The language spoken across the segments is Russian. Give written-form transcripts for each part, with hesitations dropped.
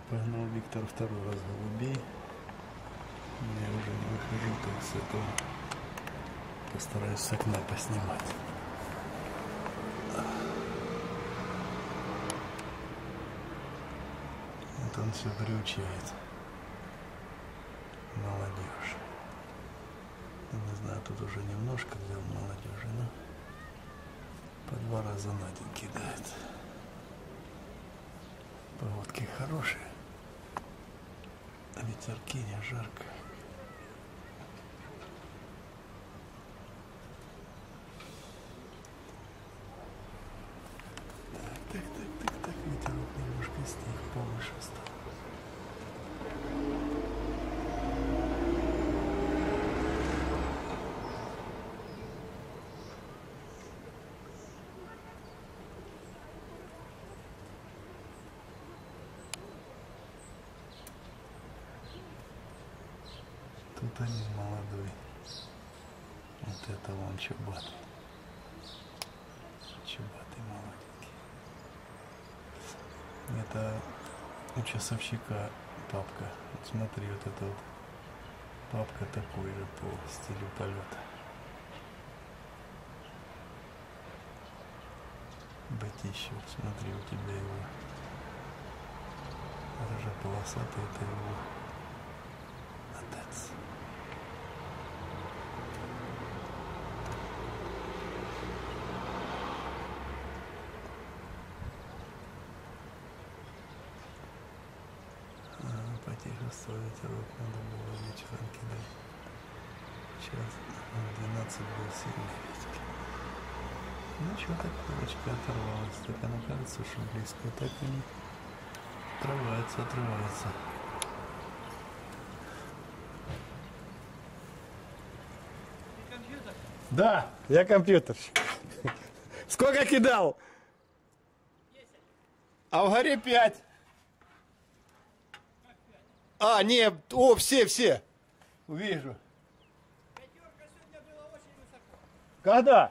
Погнал Виктор второй раз голубей. Я уже не выхожу, так с этого постараюсь с окна поснимать. Вот он все приучает. Молодежь. Не знаю, тут уже немножко взял молодежи, но по 2 раза на день кидает. Погодки хорошие. Ветерки, не жарко. Так, ветерок немножко стих, повыше стал. Тут один молодой. Вот это вон чубат. Чубатый молоденький. Это у часовщика папка. Вот смотри, вот это вот папка такой же по стилю полета. Батищев, вот смотри, у тебя его рыжеполосатый, это его отец. Потише ставить рот, надо было вечером кидать. Сейчас 12 был сильный ветер. Ну что, так курочка оторвалась. Так она кажется, что близко. Так и не отрывается. Да, я компьютерщик. Сколько кидал? 10. А в горе 5. Как 5? Нет, все. Вижу. Пятерка сегодня была очень высоко. Когда?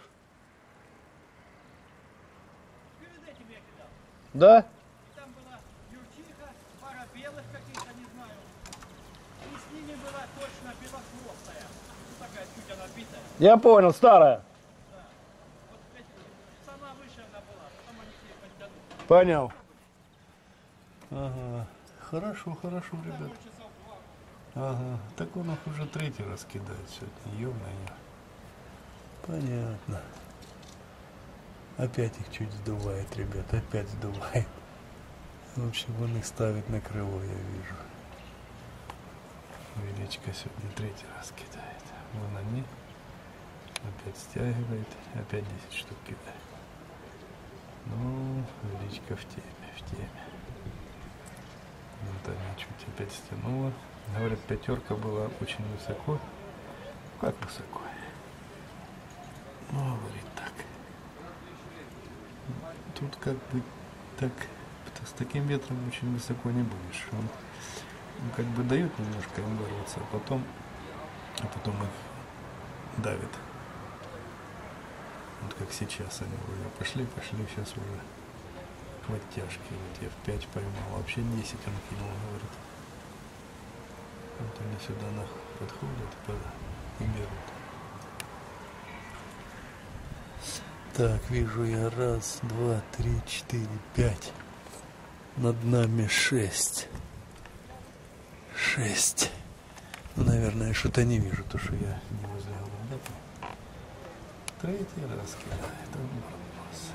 Перед этим я кидал. Да? И там была юрчиха, пара белых каких-то, не знаю. И с ними была точно белохвостая. Ну, такая чуть она битая. Я понял, старая. Да. Вот сама выше она была, потом они все подтянули. Понял. Ага. Хорошо, ребят. Там часов 2. Ага. Так он их уже 3-й раз кидает сегодня. Ё-моё. Понятно. Опять их чуть сдувает, ребят. Опять сдувает. В общем, он их ставит на крыло, я вижу. Величко сегодня 3-й раз кидает. Вон они. Опять стягивает. Опять 10 штук кидает. Ну, величко в теме. Вот она чуть опять стянула. Говорят, 5-ка была очень высоко. Как высоко? Ну, говорит так. Тут как бы так, с таким ветром очень высоко не будешь. Он как бы дает немножко им бороться, а потом их давит. Вот как сейчас они уже пошли, сейчас уже к оттяжке. Вот я в 5 поймал, вообще 10 он кинул, говорит. Вот они сюда подходят и берут. Так, вижу я 1, 2, 3, 4, 5. Над нами 6. Ну, наверное, что-то не вижу, то что я не возле голубя. 3-й раз кидает. Он бронос.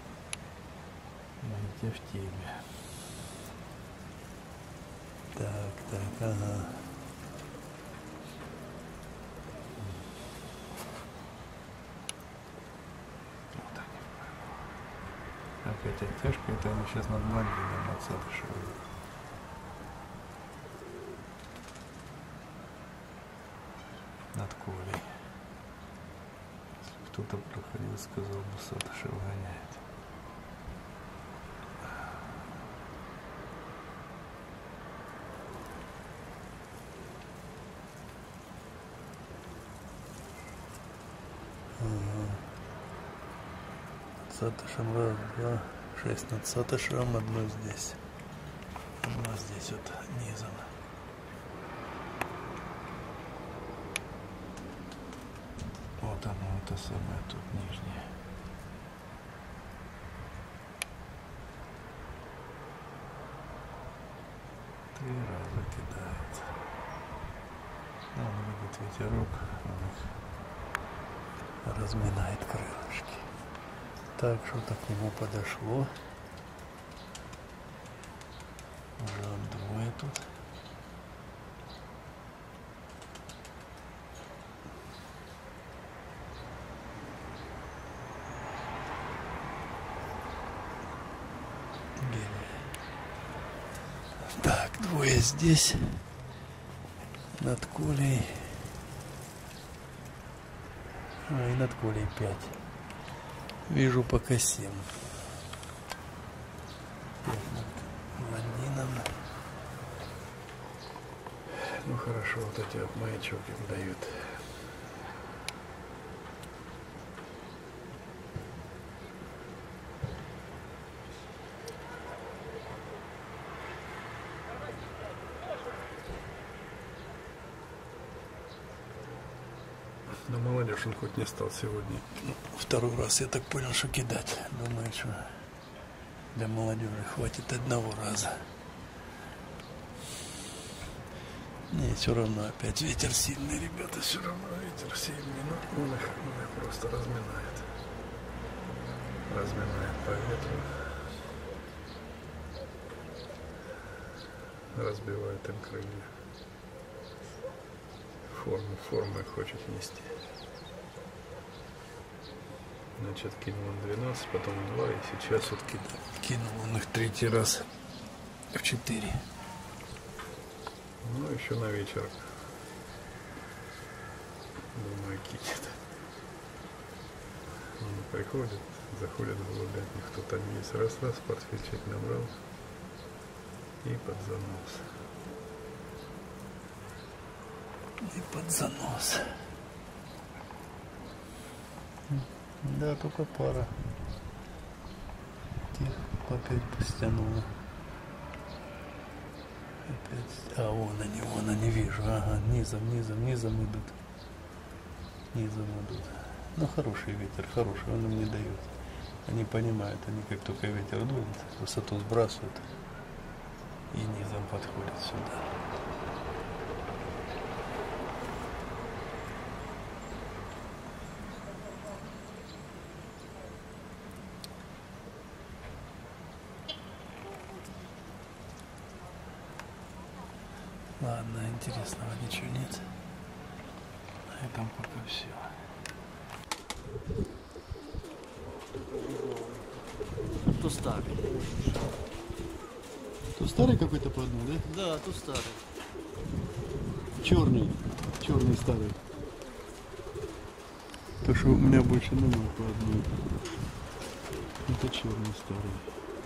Я в теме. Так, ага. Опять оттяжка, это они сейчас над блондином отсадышивают. Над Колей. Если кто-то проходил, сказал бы, Сатышев гоняет. Сатышем 1, 2, 6 над Сатышем, одно здесь. здесь вот низом. Вот оно, это самое тут нижнее. Три раза кидается. Он видит ветерок, он их разминает крылышки. Так, что-то к нему подошло. Уже он двое тут. Так, двое здесь. Над Колей. И над Колей 5. Вижу пока 7. 5 над блондином. Ну хорошо, вот эти вот маячок им дают. Но молодежь он хоть не стал сегодня. Второй раз я так понял, что кидать. Думаю, что для молодежи хватит одного раза. Не, все равно опять ветер сильный, ребята, все равно ветер сильный. Но он их просто разминает. Разминает по ветру. Разбивает им крылья. Форму их хочет нести. Значит, кинул он 12, потом 2, и сейчас вот кинул он их третий раз в 4. Ну, еще на вечер. Думаю, кинет. Он приходит, заходит в голубятник, кто там есть. Раз, портфельчик набрал и под занос. И под занос. Да, только пара. Тихо, опять постянула. Опять. А вон они, вижу. Ага, низом идут. Низом идут. Ну, хороший ветер, хороший, он им не дает. Они понимают, они как только ветер дует, высоту сбрасывают и низом подходят сюда. Ладно, интересного ничего нет. На этом пока все. То старый. То старый какой-то по одной, да? Да, то старый. Черный старый. То, что у меня больше нема по одной. Это черный старый.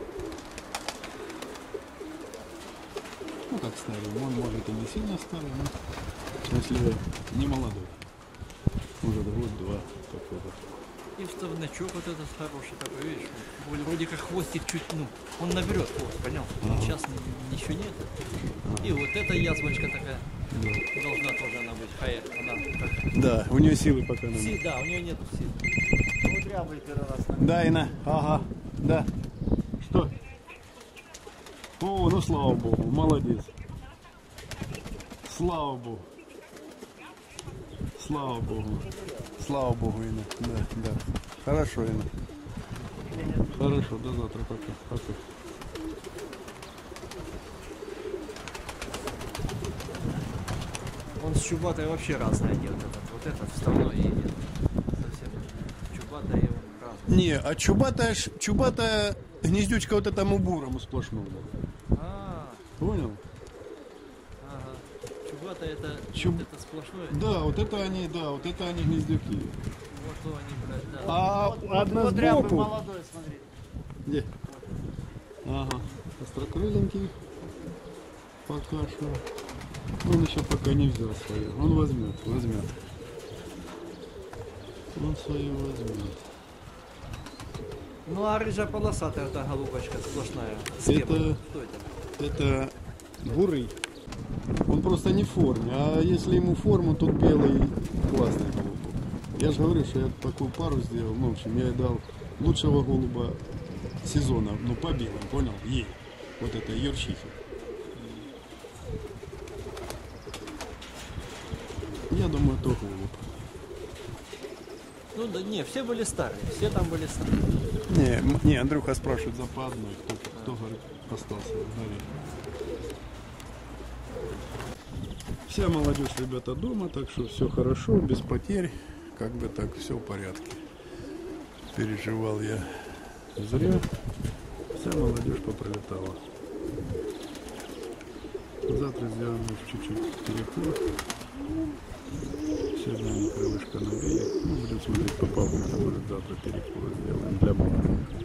Ну как старый, он может и не сильно старый, но в смысле не молодой. Уже год-два такого. И вставнячок вот этот хороший такой, видишь, вроде как хвостик чуть, ну, он наберет хвост, понял? Сейчас ничего нет. И вот эта язвочка такая, Да. должна тоже она быть, она как... Да, у нее силы пока нет. Да, у нее нет сил. Вот рябый первый раз. Да, Ина, ага, да. Что? О, ну слава богу, молодец. Слава богу. Слава богу. Слава богу, Ина. Да. Хорошо, Ина. Хорошо, до завтра, пока. Он с чубатой вообще разное делает. Вот этот вставной и нет. Совсем. Чубатая и он разный. Не, а чубатая гнездючка вот этому бурому сплошному. А, Понял? ага. Чубатая это, Чуб- это сплошное. Да, вот это они гнездюки. Вот что они, блядь, да. А одна Вот рябый сбоку. молодой, смотри. Где? Ага. Острокрыленький. Пока что. Он еще пока не взял свое. Он возьмет. Он свое возьмет. Ну а рыжая полосатая, эта голубочка сплошная. Это- Слева. Что это? Это бурый. Он просто не в форме. А если ему форму, тут белый классный голубок. Я же говорю, что я такую пару сделал. Ну, в общем, я дал лучшего голуба сезона. Ну, по белым, понял? Ей. Вот это Юрчихи. Я думаю, то голубь. Ну да не, все были старые, все там были старые. Не, Андрюха спрашивает за по одной, кто говорит, остался в горе. Вся молодежь, ребята, дома, так что все хорошо, без потерь, как бы так, все в порядке. Переживал я зря, вся молодежь поприлетала. Завтра сделаем чуть-чуть перекур. Сегодня не крылышко на берег. Ну, будем смотреть по погоде, может завтра перекур сделаем для бога.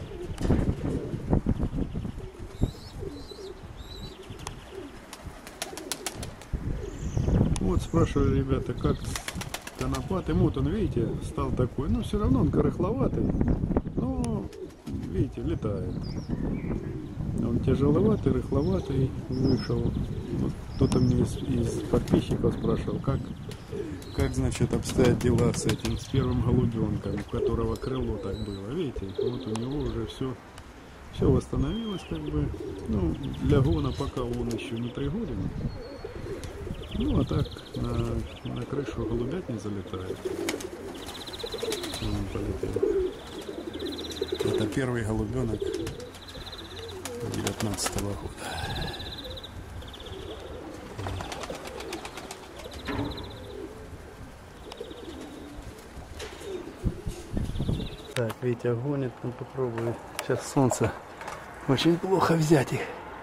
Вот спрашивали ребята, как конопатый. Вот он, видите, стал такой. Ну, все равно он корыхловатый. Но, видите, летает. Он тяжеловатый, рыхловатый вышел. Вот кто-то мне из подписчиков спрашивал, как значит обстоят дела с этим, с первым голубенком, у которого крыло так было. Видите, вот у него уже все восстановилось, как бы. Ну, для гона пока он еще не пригоден. Ну, а так на крышу голубят не залетает. Он полетел. Это первый голубенок 19-го года. Так, Витя гонит, ну попробую. Сейчас солнце. Очень плохо взять их.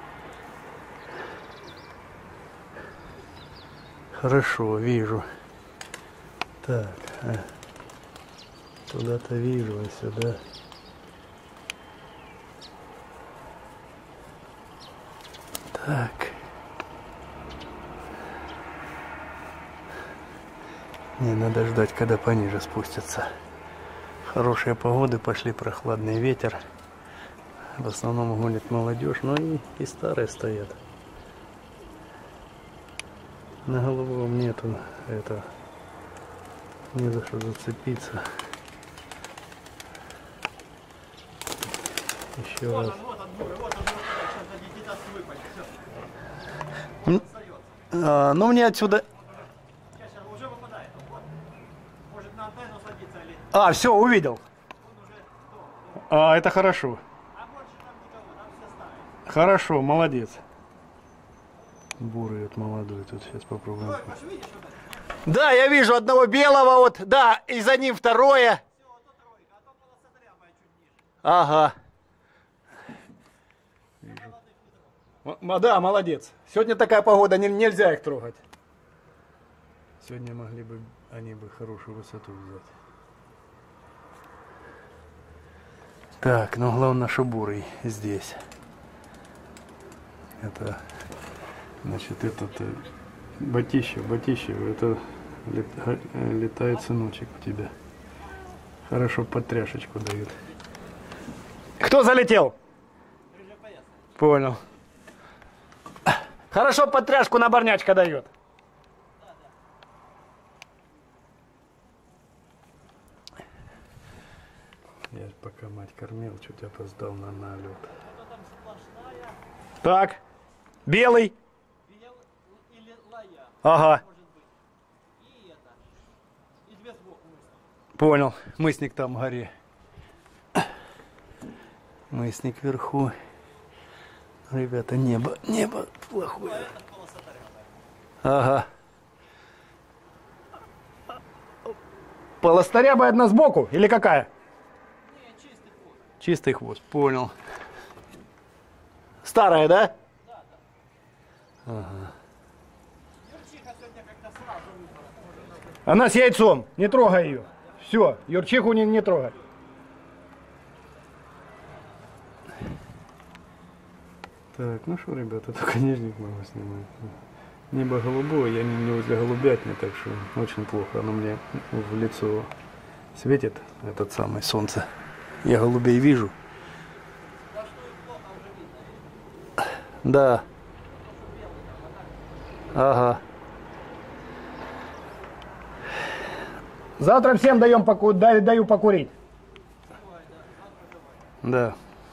Хорошо, вижу. Так, туда-то вижу, а сюда. Так. Не, надо ждать, когда пониже спустятся. Хорошие погоды, пошли прохладный ветер. В основном гонит молодежь, но и старые стоят. На голову нету это, не за что зацепиться. Еще Вот раз. он, бурый, вот он, сейчас дадите, даст выпасть. Все. Ну мне отсюда. Сейчас уже выпадает. Вот. Может на антенну садиться или... Все, увидел. Он уже дома. Это хорошо. А больше там никого, там все старые. Хорошо, молодец. Бурый вот молодой, тут сейчас попробуем. Ой, Паш, видишь вот это? Да, я вижу одного белого, вот, да, и за ним второе. Все, вот тут тройка, а то полосотряпая чуть ниже. Ага. Да, молодец. Сегодня такая погода, нельзя их трогать. Сегодня могли бы они бы хорошую высоту взять. Так, но главное, что бурый здесь. Это, значит, этот Батищев, это летает сыночек у тебя. Хорошо подтряшечку дают. Кто залетел? Понял. Хорошо подтряшку на барнячка дает. Я пока мать кормил, чуть опоздал на налет. Так, белый. Или лая, Ага, может быть. И это. И две сбоку мысли. понял. Мысник там в горе. Мысник вверху. Ребята, небо плохое. Это полосотряпая. Ага. Полосторябая одна сбоку или какая? Не, чистый хвост. Чистый хвост, понял. Старая, да? Да, да. Ага. Юрчиха сегодня как-то сразу выбрала. Она с яйцом, не трогай ее. Все, Юрчиху не трогай. Так, ну что, ребята, только нижник могу снимать. Небо голубое, я не возле голубятни, так что очень плохо. Оно мне в лицо светит, этот самый солнце. Я голубей вижу. Да что и плохо уже видно. Да. Ага. Завтра всем даю покурить. Да.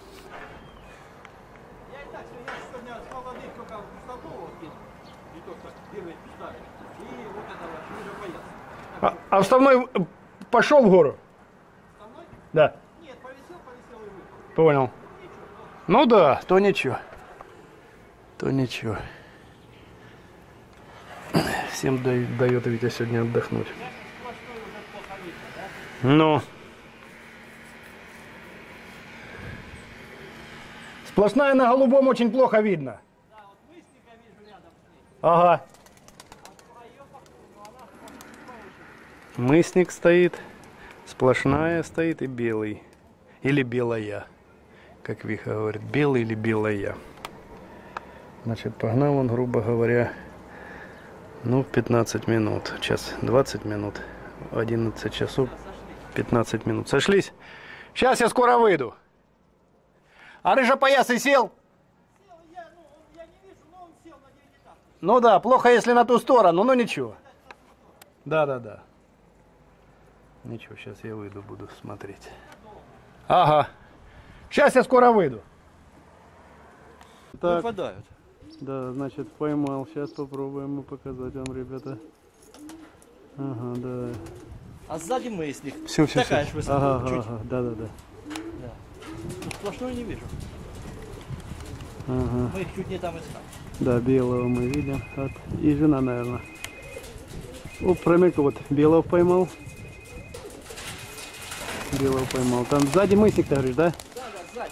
Я и так сегодня с молодых только в столовую кинул. И только первые пистали. И вот этого свежего пояса. А вставной пошел в гору? Вставной? Да. Нет, повисел и выпал. Понял. Ну да, то ничего. То ничего. Всем дает Витя сегодня отдохнуть. Ну. Сплошная на голубом очень плохо видно. Да, вот мысника вижу рядом с ней. Ага. А ее она повыше. Мысник стоит. Сплошная стоит и белый. Или белая. Как Виха говорит. Белый или белая. Значит, погнал он, грубо говоря, ну, 15 минут. Сейчас 20 минут. 11 часов 15 минут. Сошлись? Сейчас я скоро выйду. А рыжопоясый сел? Сел, я не вижу, но он сел на девятиэтажку. Ну да, плохо, если на ту сторону, но ничего. Да. Ничего, сейчас я выйду, буду смотреть. Ага. Сейчас я скоро выйду. Так, Выпадают. да, значит, поймал. Сейчас попробуем показать вам, ребята. Ага, да. А сзади мысник. Все. Такая же высота. Ага, чуть. ага, да. Да. Тут сплошной не вижу. Ага. Мы их чуть не там искали. Да, белого мы видим. Вот. И жена, наверное. Оп, промельк, вот, белого поймал. Белого поймал. Там сзади мысник, ты говоришь, да? Да, сзади.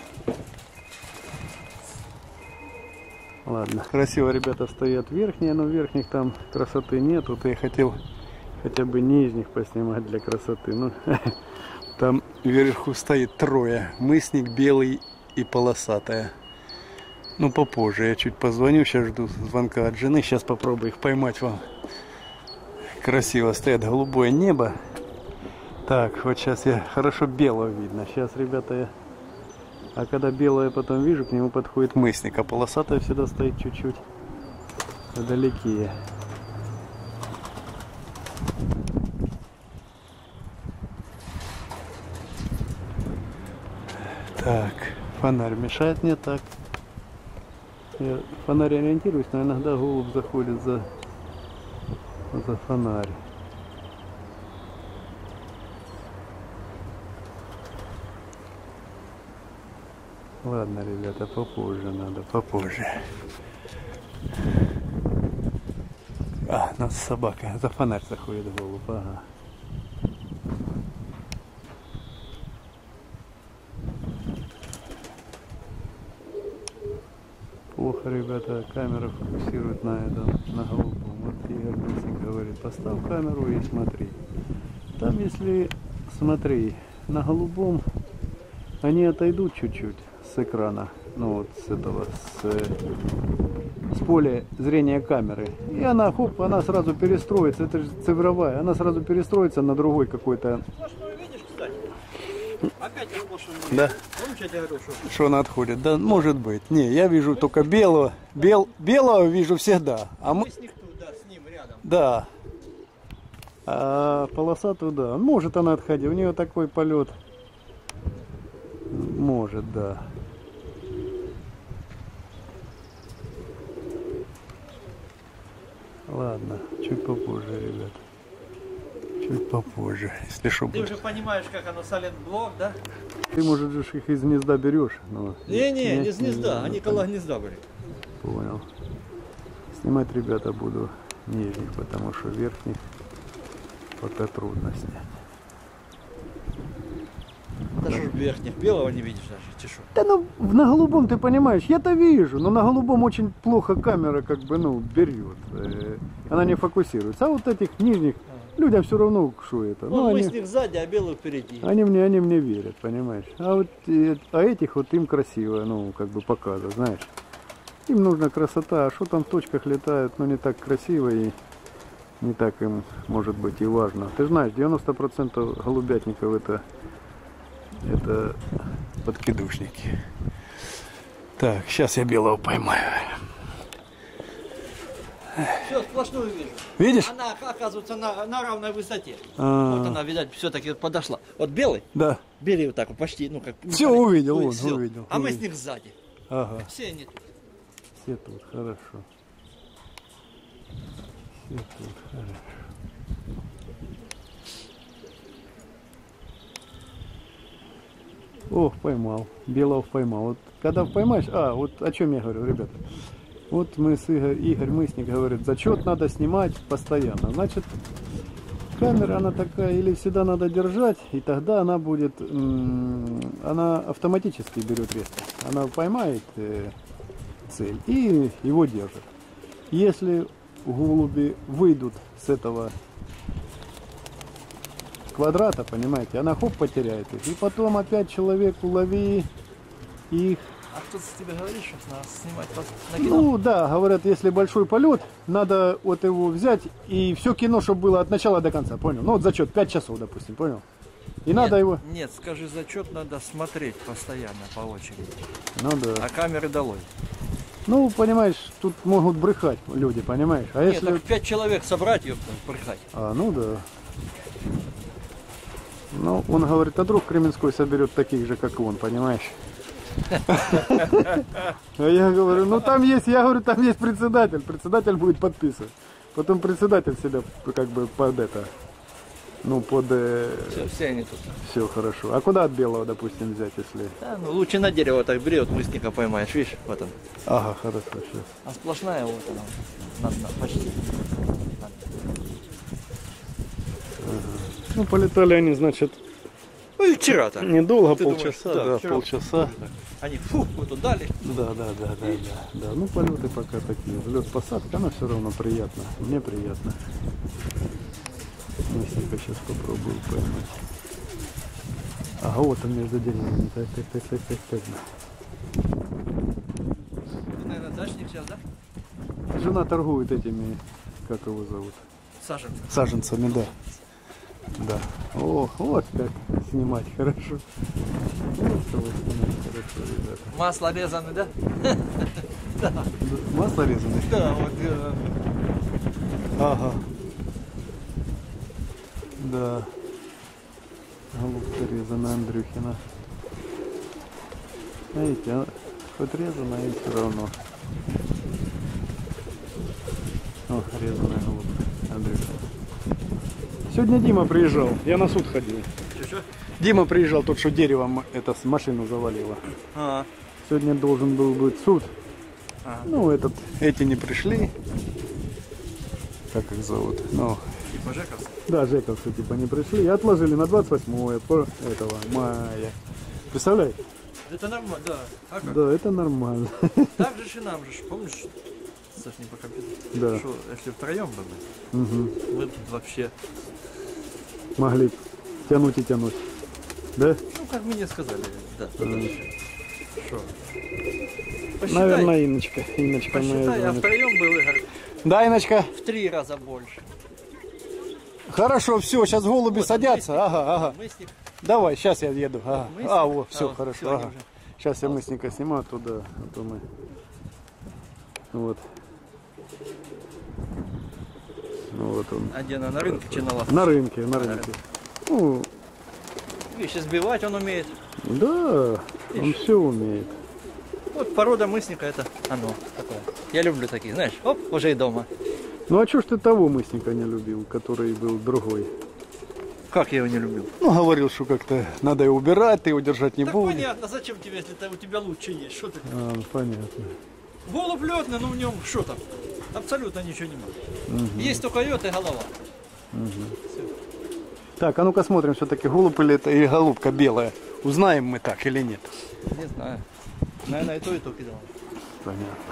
Ладно. Красиво ребята стоят верхние, но верхних там красоты нет. Вот я хотел хотя бы нижних поснимать для красоты. Ну, там вверху стоит трое. Мысник, белый и полосатая. Ну, попозже. Я чуть позвоню. Сейчас жду звонка от жены. Сейчас попробую их поймать вам. Красиво стоят. Голубое небо. Так, вот сейчас я... Хорошо белого видно. Сейчас, ребята, я... А когда белое потом вижу, к нему подходит мысник. А полосатая всегда стоит чуть-чуть вдалеке. Так, фонарь мешает мне так. Я фонарь ориентируюсь, но иногда голубь заходит за фонарь. Ладно, ребята, попозже надо, попозже. А, нас собака, за фонарь заходит голубь, ага. Плохо, ребята, камера фокусирует на этом, на голубом. Вот Игорь Бенсик говорит, поставь камеру и смотри. Там, если, смотри, на голубом они отойдут чуть-чуть с экрана, ну вот с этого, с поля зрения камеры. И она, хоп, она сразу перестроится, это же цифровая, она сразу перестроится на другой какой-то. Сплошной видишь, кстати? Опять сплошной. Да. Помнишь, я тебе говорил, Что она отходит? Да, может быть. Не, я вижу только белого. Белого вижу всегда. А мы... мысник тут, да, с ним рядом. Да. А полосатую, да. Может она отходить. У нее такой полет. Может, да. Ладно, чуть попозже, ребят. Чуть попозже. Если что Ты будет. уже понимаешь, как оно Silent-блок, да? Ты, может, же их из гнезда берешь. Но... Не, не с гнезда, они около гнезда были. Понял. Снимать, ребята, буду нижних, потому что верхних пока трудно снять. Да что ж верхних, белого не видишь даже, тишу. Да ну, на голубом ты понимаешь, я-то вижу, но на голубом очень плохо камера как бы, ну, берет. Она не фокусируется. А вот этих нижних людям все равно, что это. Ну, они, мысник сзади, а белый впереди. они мне верят, понимаешь. А вот а этих вот им красиво, ну, как бы показывают, знаешь. Им нужна красота, а что там в точках летают, ну, не так красиво и не так им, может быть, и важно. Ты знаешь, 90% голубятников это подкидушники. Так, сейчас я белого поймаю. Все, сплошную вижу. Видишь? Она, оказывается, на равной высоте. А. Вот она, видать, все-таки подошла. Вот белый, Да. бери вот так вот почти, ну как... Все увидел, Ой, вон, всё. увидел. А мы с увидел. них сзади. Ага. Все они тут. Все тут, хорошо. Все тут, хорошо. Ох, поймал. Белого поймал. Вот когда поймаешь... вот о чем я говорю, ребята. Вот мы с Игорь Мысник говорит, зачет надо снимать постоянно. Значит, камера она такая, или всегда надо держать, и тогда она будет... она автоматически берет вес. Она поймает цель и его держит. Если голуби выйдут с этого квадрата, понимаете, она хоп потеряет их. И потом опять человек улови их. А кто-то с тебя говорит, что надо снимать на кино? Ну да, говорят, если большой полет, надо вот его взять и все кино, чтобы было от начала до конца, понял? Ну вот зачет 5 часов, допустим, понял? И надо его... Нет, скажи, зачет надо смотреть постоянно по очереди. Ну да. А камеры долой. Ну, понимаешь, тут могут брехать люди, понимаешь? А Нет, если... так 5 человек собрать, ёпта, брехать. Ну да. Ну, он говорит, а друг Кременской соберет таких же, как он, понимаешь? А я говорю, ну там есть, я говорю, там есть председатель. Председатель будет подписывать. Потом председатель себя как бы под это, ну под... Все они тут. Все хорошо. А куда от белого, допустим, взять, если... Да, ну лучше на дерево так бери, вот мысника поймаешь, видишь, вот он. Ага, хорошо, сейчас. А сплошная вот она, почти. Ну, полетали они, значит, Ну и вчера-то. недолго, Ты полчаса, думаешь, да, вчера полчаса. Они фу, вот тут дали. Да. Ну, полеты пока такие. Взлет-посадка, она все равно приятно. Мне приятно. Мысника сейчас попробую поймать. Ага, вот он между деревьями. Так. Ты, наверное, дачник сейчас, да? Жена торгует этими, как его зовут? Сажен. Саженцами, да. Да. О, вот как снимать хорошо. Вот что вы снимаете хорошо, ребята. Масло резано, да? Масло резаное? Да, вот. Ага. Да. Голубка резаная Андрюхина. Видите, хоть резаная и все равно. О, резаная голубка Андрюхина. Сегодня Дима приезжал, я на суд ходил. Что? Дима приезжал, тот, что деревом это с машину завалило. А, Сегодня должен был быть суд. Ага. Ну, эти не пришли. Как их зовут? Ну, типа Жековцы. да, Жековцы типа не пришли. И отложили на 28 по этого мая. Представляете? Это нормально, да. А как? Да, это нормально. Так же и нам же, помнишь, Саш, не по компьютеру? Да. Что, если втроем были, Угу. мы тут вообще, Могли тянуть и тянуть. Да? ну, как мне сказали, да. Что? Наверное, Инночка. Инночка моя Посчитай, а звонит. втроем был, Игорь, Да, Инночка. в 3 раза больше. Хорошо, все, сейчас голуби Вот, садятся. мысник, Ага. мысник. Давай, сейчас я еду. Ага. Мысник. Вот, все, вот, хорошо. всё, они Ага. уже. Сейчас я мысника снимаю туда, а то мы. Вот. Ну, вот он. А где она, на рынке чи на лавке? На рынке, на рынке. Ну, Видишь, сбивать он умеет. да, он все умеет. Вот порода мысника это оно такое. Я люблю такие, знаешь, оп, уже и дома. Ну а чё ж ты того мысника не любил, который был другой? Как я его не любил? Ну, говорил, что как-то надо его убирать, ты его держать не Так будешь. понятно, зачем тебе, если у тебя лучше есть? Что ты? Ну, понятно. Голубь летный, но в нем что там? Абсолютно ничего нема. Есть только лед и голова. Так, а ну-ка смотрим все-таки, голубь или это и голубка белая. Узнаем мы так или нет? Не знаю. Наверное, и то кидал. Понятно.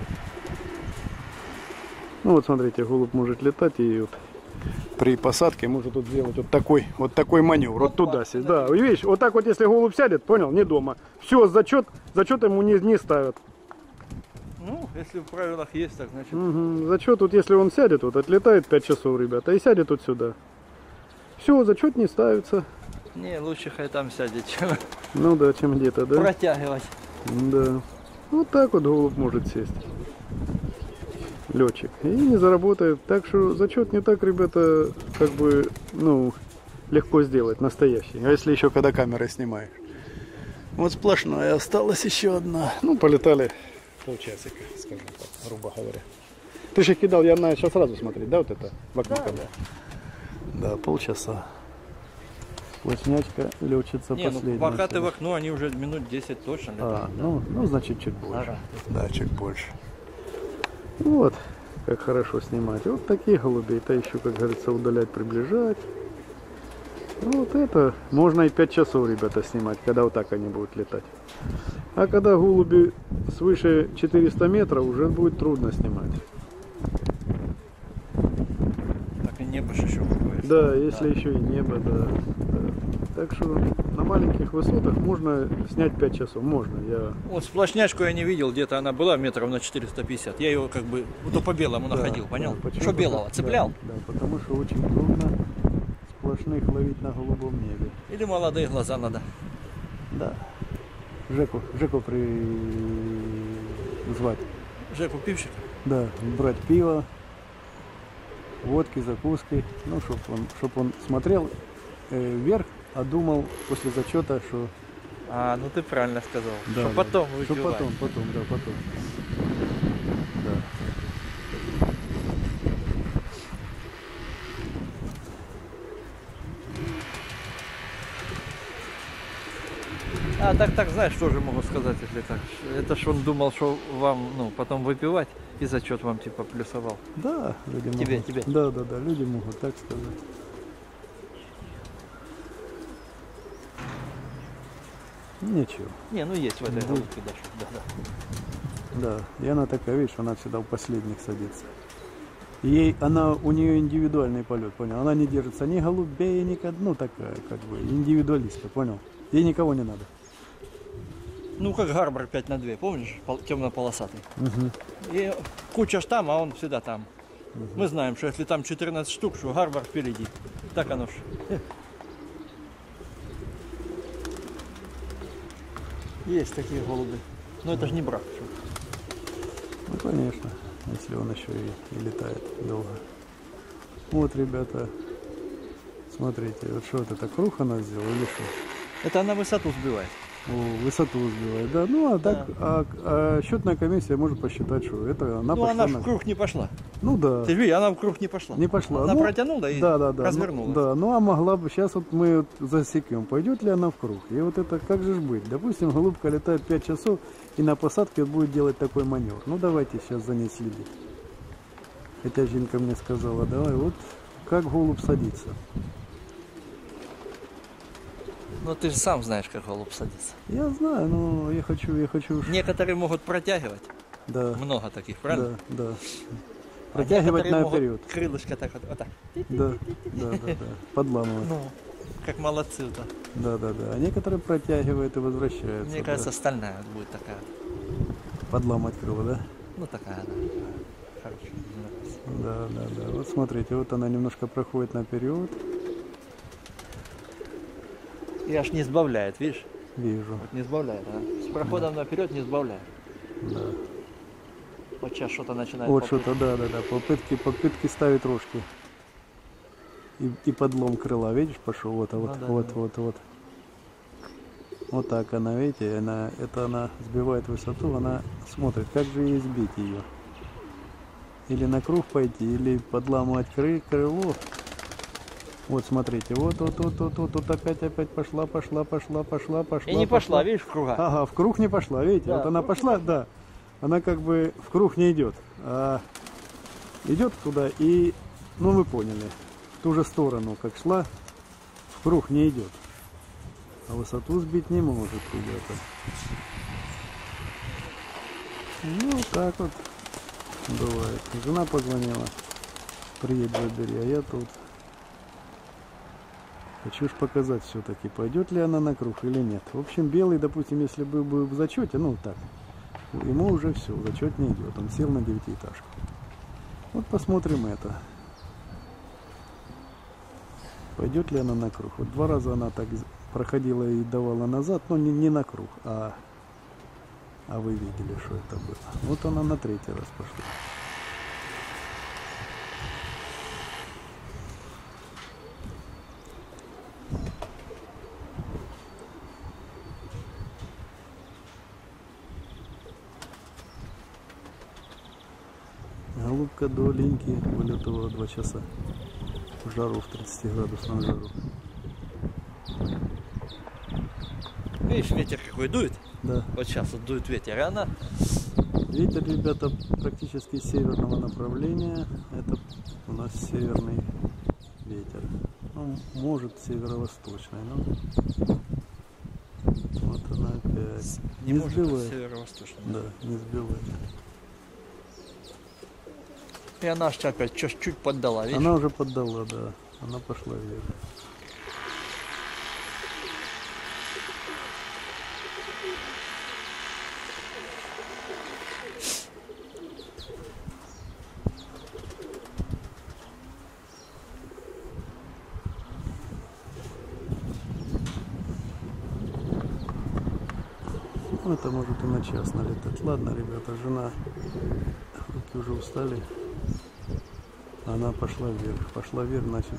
Ну вот смотрите, голубь может летать и вот при посадке может тут сделать вот такой маневр. Вот туда сесть. Да, видишь, вот так вот если голубь сядет, понял, не дома. Все, зачет ему не ставят. Ну, если в правилах есть, так значит. Угу. Зачет вот если он сядет, вот отлетает 5 часов, ребята, и сядет вот сюда. Все, зачет не ставится. Не, лучше хай там сядет, чем Ну да, чем где-то, да? протягивать. Да. Вот так вот голубь может сесть. летчик. И не заработает. Так что зачет не так, ребята, как бы, ну, легко сделать, настоящий. А если еще когда камерой снимаешь. Вот сплошная осталась еще одна. Ну, полетали полчасика, скажем так, грубо говоря. Ты же кидал, я начал сразу смотреть, да, вот это в окно? Да, полчаса. Сплошнячка летчица Не, последняя. ну пока ты в окно, они уже минут 10 точно летают. Ну, значит, чуть больше. Ага. Да, чуть больше. Вот, как хорошо снимать. Вот такие голубей-то еще, как говорится, удалять, приближать. Ну, вот это можно и 5 часов, ребята, снимать, когда вот так они будут летать. А когда голуби свыше 400 метров, уже будет трудно снимать. Так и небо же еще какое. Да, если еще и небо, да. Так что на маленьких высотах можно снять 5 часов. Можно. Вот сплошнячку я не видел, где-то она была метров на 450. Я ее как бы то по белому находил, понял? почему? Что белого? Цеплял? Да, потому что очень трудно сплошных ловить на голубом небе. Или молодые глаза надо. Да. Жеку звать. Жеку пивщик. Да, брать пиво, водки, закуски. Ну, чтоб он смотрел вверх, а думал после зачета, что... А, ну ты правильно сказал. Да, что да. потом Что выпивать. потом. Да. А так, знаешь, что же могу сказать, если так. Это ж он думал, что вам, ну, потом выпивать, и зачет вам типа плюсовал. Да, люди Тебе. могут. Да, люди могут так сказать. Ничего. Не, ну есть в этой Да. голубке даже. Да. Да, и она такая, видишь, она всегда у последних садится. У нее индивидуальный полет, понял? Она не держится ни голубей, ни ну такая, как бы, индивидуалистка, понял? Ей никого не надо. Ну, как Гарбар 5/2, помнишь? Темно-полосатый. Угу. И куча ж там, а он всегда там. Мы знаем, что если там 14 штук, что Гарбар впереди. Так оно ж. Есть такие голуби. Но это же не брак. Ну, конечно, если он еще и летает долго. Вот, ребята, смотрите, вот что это, круг она сделала или что? Это она высоту сбивает. Высоту сбивает, да. Ну, а так, счетная комиссия может посчитать, что это она Ну, пошла она ж на... в круг не пошла. Ну, да. Ты видишь, она в круг не пошла. Не пошла. Она Ну, протянула и да, развернулась. Да, ну а могла бы, сейчас вот мы вот засекем, пойдет ли она в круг. И вот это как же ж быть? Допустим, голубка летает 5 часов и на посадке вот будет делать такой маневр. Ну давайте сейчас за ней следить. Хотя Жинка мне сказала, давай вот как голубь садится. Ну, ты же сам знаешь, как голубь садится. Я знаю, но я хочу. Некоторые могут протягивать. Да. Много таких, правильно? Да. А Протягивать некоторые могут наперед. крылышко так вот так. Да. Подламывать. Ну, как молодцы-то. Да. А некоторые протягивают и возвращаются. Мне кажется, стальная вот будет такая. Подламать крыло, да? Ну, такая, да. Хорошая. Да. Вот смотрите, вот она немножко проходит наперед. И аж не сбавляет, видишь? Вижу. Вот не сбавляет, а? С проходом наперед не сбавляет. Да. Вот сейчас что-то начинает. Вот попытка. что-то, да. Попытки ставить рожки. И подлом крыла, видишь, пошел. Вот. Вот так она, видите, она сбивает высоту, она смотрит, как же ей сбить ее. Или на круг пойти, или подламывать крыло. Вот смотрите, вот опять пошла. И не пошла, видишь, в круга. Ага, в круг не пошла, видите, Да, вот она пошла, да. Она как бы в круг не идет, а идет туда и, ну вы поняли, в ту же сторону, как шла, в круг не идет. А высоту сбить не может, ребята. Ну, так вот бывает. Жена позвонила, приедь, забери, а я тут. Хочу ж показать все-таки, пойдет ли она на круг или нет. В общем, белый, допустим, если бы был в зачете, ну так, ему уже все, зачет не идет. Он сел на 9-этажку. Вот посмотрим это. Пойдет ли она на круг. Вот 2 раза она так проходила и давала назад, но не на круг, а вы видели, что это было. Вот она на 3-й раз пошла. Голубка до линьки вылетала 2 часа. В жару, в 30-градусном жару. Видишь, ветер какой дует? Да. Вот сейчас вот дует ветер, и она... Ветер, ребята, практически северного направления. Это у нас северный ветер. Ну, может северо-восточный, но вот она опять. Не может быть сбивает. северо-восточный. Да, не сбивает. И она же опять чуть-чуть поддала, видишь? Она уже поддала, да. Она пошла вверх. Ну, это может и на час налетать. Ладно, ребята, жена, руки уже устали. Она пошла вверх. Пошла вверх, значит.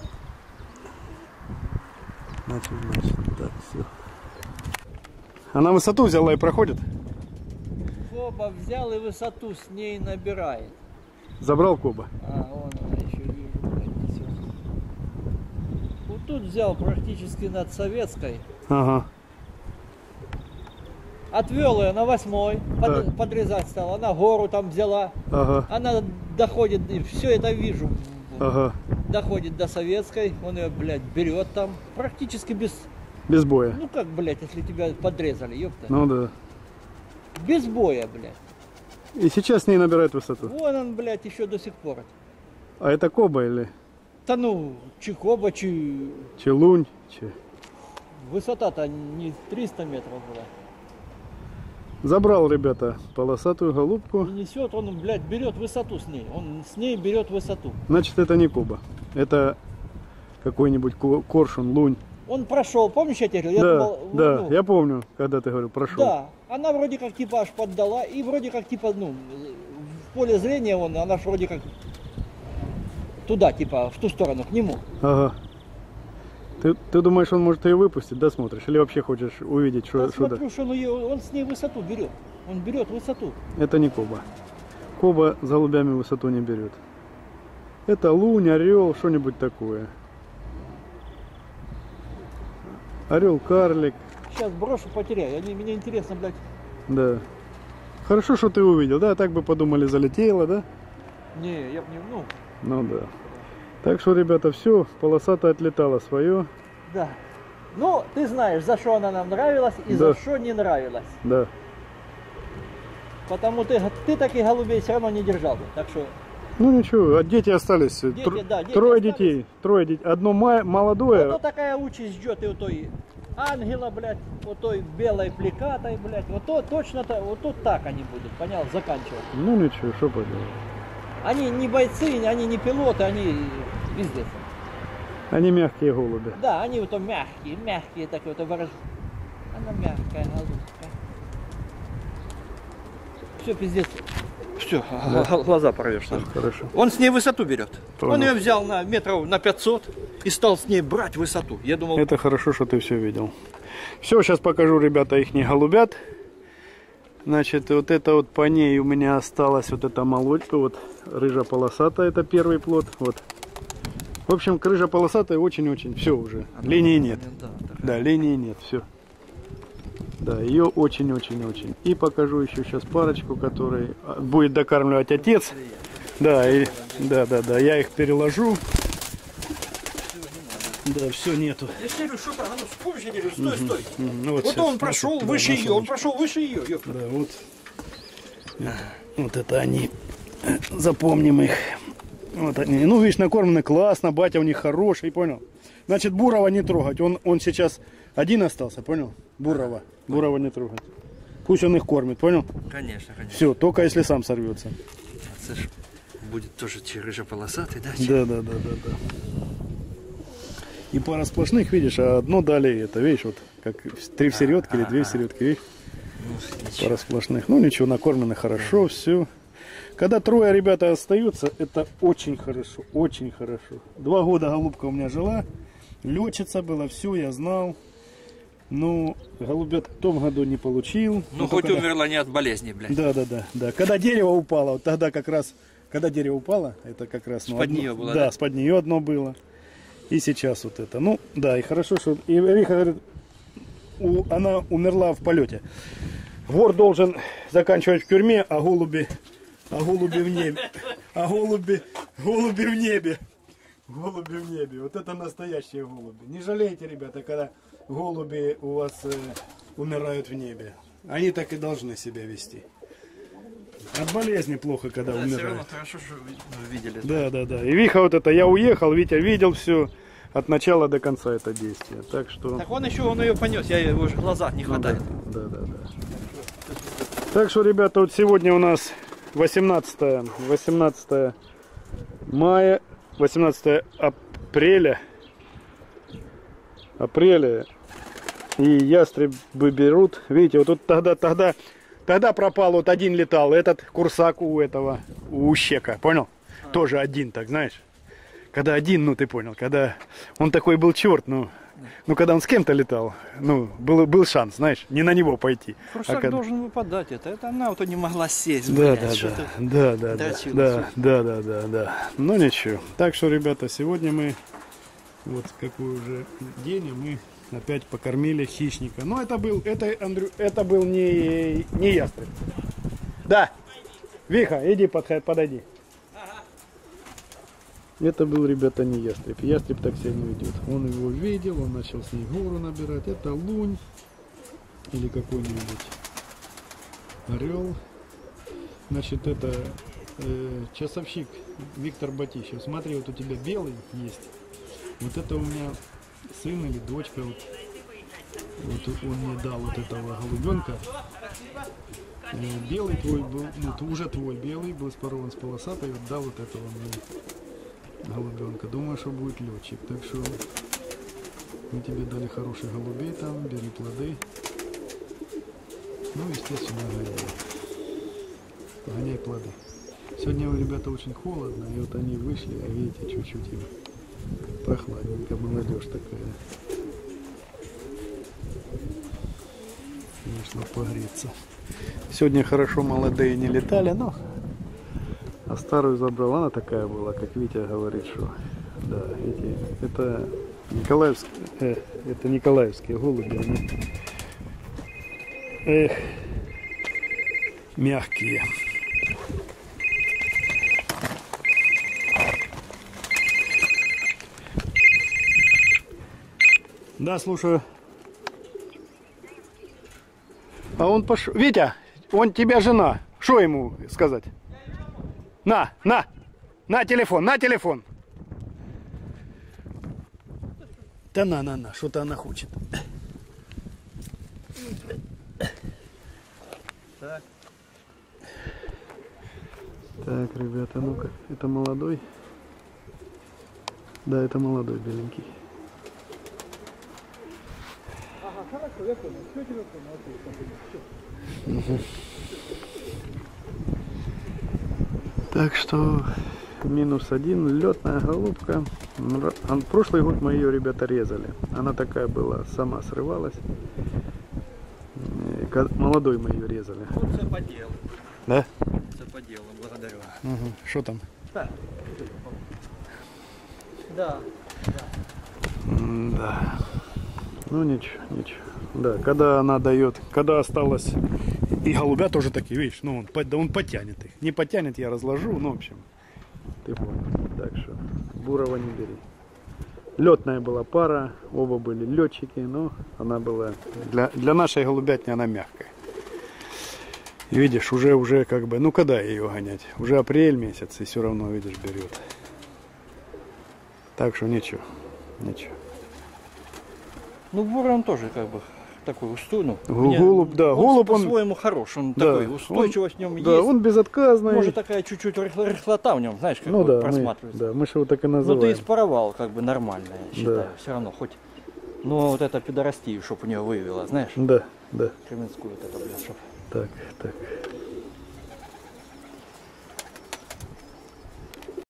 Так, все. Она высоту взяла и проходит? Коба взял и высоту с ней набирает. Забрал Коба? А, вон она еще вижу, блядь, несет. Вот тут взял практически над Советской. Ага. Отвел ее на 8-й, Так. подрезать стал. Она гору там взяла. Ага. Она доходит, все это вижу. Ага. Доходит до Советской, он ее, блядь, берет там. Практически без... Без боя. Ну как, блядь, если тебя подрезали, ёпта. Ну да. Без боя, блядь. И сейчас с ней набирает высоту. Вон он, блядь, еще до сих пор. А это Коба или Да ну, Чикоба, чи... Челунь? Высота-то не 300 метров была. Забрал, ребята, полосатую голубку. И несет, он, блядь, берет высоту с ней. Он с ней берет высоту. Значит, это не Коба. Это какой-нибудь коршун, лунь. Он прошел, помнишь, я тебе говорил? Да, Я думал, да, ну, я помню, когда ты говорил, прошел. да, она вроде как типа аж поддала, и вроде как типа, ну, в поле зрения она ж вроде как туда, типа, в ту сторону, к нему. Ага. Ты думаешь, он может ее выпустить, да, смотришь? Или вообще хочешь увидеть, что Я да? смотрю, что он с ней высоту берет. Он берет высоту. Это не Коба. Коба за голубями высоту не берет. Это лунь, орел, что-нибудь такое. Орел, карлик, Сейчас брошу, потеряю. Мне интересно, блядь. да. Хорошо, что ты увидел, да? Так бы подумали, залетело, да? Не, я бы не, ну, Ну да. Так что, ребята, все, полосатая отлетала свое. да. Ну, ты знаешь, за что она нам нравилась и Да. за что не нравилась. Да. Потому ты таких голубей все равно не держал бы. Так что, Ну ничего, а дети остались. Дети, да, дети Трое остались. детей. Трое детей. Одно молодое. вот такая участь ждет и у той ангела, блядь, у той белой плекатой, блядь. Вот то точно-то, вот тут так они будут, понял, заканчивать. Ну ничего, что поделать. Они не бойцы, они не пилоты, они везде. Они мягкие голуби. Да, они вот мягкие такие вот выражения. Она мягкая голубка. Все, пиздец. Все, глаза порвешь. Хорошо. Он с ней высоту берет. Понял. Он ее взял на метров на 500 и стал с ней брать высоту. Я думал, Это хорошо, что ты все видел. Все, сейчас покажу, ребята, их голубят. Значит, вот это вот по ней у меня осталось вот это молодь, вот рыжа-полосатая, это первый плод. Вот. В общем, рыжа-полосатая очень-очень, все уже, линии нет. Да, линии нет, все. Да, ее очень-очень-очень. И покажу еще сейчас парочку, который будет докармливать отец. Да, да, я их переложу. Да, все нету. я говорю, что там, ну вспомни, я говорю, стой. Ну, Вот сейчас, он прошел да, выше на ее, он солнышко. прошел выше ее. ёпта. Да, вот. Вот это они. Запомним их. Вот они. Ну, видишь, накормлены классно, батя у них хороший, понял? Значит, Бурова не трогать. Он сейчас один остался, понял? Бурова. Бурова не трогать. Пусть он их кормит, понял? Конечно. Все, только если сам сорвется. Это ж будет тоже рыжеполосатый, да? Да. И пара сплошных, видишь, а одно дали это, видишь, вот как 3 в середке или 2 в середке, видишь? Пара сплошных. Ну ничего, накормлены хорошо, все. Когда трое ребята остаются, это очень хорошо, очень хорошо. 2 года голубка у меня жила, летчица была, все, я знал. Ну, голубят в том году не получил. Ну, хоть умерла не от болезни, блядь. Да. Когда дерево упало, вот тогда как раз Когда дерево упало, это как раз... С-под нее было, да? да? С-под нее одно было. И сейчас вот это. Ну, да, и хорошо, что... И Риха говорит, она умерла в полете. Вор должен заканчивать в тюрьме, а голуби в небе. А голуби в небе. Голуби в небе. Вот это настоящие голуби. Не жалейте, ребята, когда голуби у вас умирают в небе. Они так и должны себя вести. От болезни плохо, когда Да, все равно умирают. хорошо, что вы видели. Да. И Виха вот это, я уехал, Витя видел все от начала до конца это действие. Так что... Так он ее понес, я его уже в глазах не хватает. Да. Так что, ребята, вот сегодня у нас 18 мая, 18 апреля. И ястребы берут. Видите, вот тут тогда пропал, вот один летал, этот курсак у Щека, понял? Тоже один, так знаешь. Когда один, ну ты понял, когда он такой был черт, ну когда он с кем-то летал, ну был шанс, знаешь, не на него пойти. Курсак когда... должен выпадать, это она вот не могла сесть. Да. Ну ничего. Так что, ребята, сегодня мы, вот какой уже день, мы опять покормили хищника. Но это был не ястреб. Да. Виха, иди подойди. Это был, ребята, не ястреб. Ястреб так себя не ведет. Он его видел, он начал с ней гору набирать. Это лунь или какой-нибудь орел. Значит, это часовщик Виктор Батищев. Смотри, вот у тебя белый есть. Вот это у меня сын или дочка. Вот он мне дал вот этого голубенка. Белый твой был, ну уже твой белый был спарован с полосатой. Вот дал вот этого мне голубенка. Думаю, что будет летчик. Так что мы тебе дали хороших голубей там. Бери плоды. Ну, естественно, гоняй плоды. Сегодня, ребята, очень холодно. И вот они вышли, а видите, чуть-чуть им прохладненько. Молодежь такая. Конечно, погреться. Сегодня хорошо молодые не летали, но а старую забрал. Она такая была, как Витя говорит, что да, эти, это николаевские голуби, они мягкие. Да, слушаю. А он пошел. Витя, он тебя жена. Что ему сказать? На телефон. Да на, что-то она хочет. Так, ребята, ну-ка, это молодой. Да, это молодой беленький. Ага, хорошо, я понял. Все тебе понял. Угу. Так что -1, летная голубка. Прошлый год мы ее, ребята, резали. Она такая была, сама срывалась. Молодой мы ее резали. Вот все по делу. Да? Все по делу, благодарю. Что там? Да. Да. Ну ничего. Да, когда она дает, когда осталось, и голубя тоже такие, видишь, ну он потянет их. Не потянет, я разложу, ну в общем, ты понял. Так что бурого не бери. Летная была пара, оба были летчики, но она была для нашей голубятни она мягкая. И видишь, уже как бы, ну когда ее гонять? Уже апрель месяц, и все равно, видишь, берет. Так что ничего. Ну, бурый он тоже как бы такой устойчивый. Голубь, да, голубь он по-своему хорош, он да, такой, устойчивость в нем есть. Да, он безотказный. Может, такая чуть-чуть рыхлота в нем, знаешь, как ну, бы да, просматривается. Мы же его так и называем. Ну, ты испаровал, как бы нормально, я считаю, Да. все равно, хоть. Но вот это пидорастию, чтоб у нее вывела, знаешь, Да. Кременскую вот это, блядь, чтоб. Так.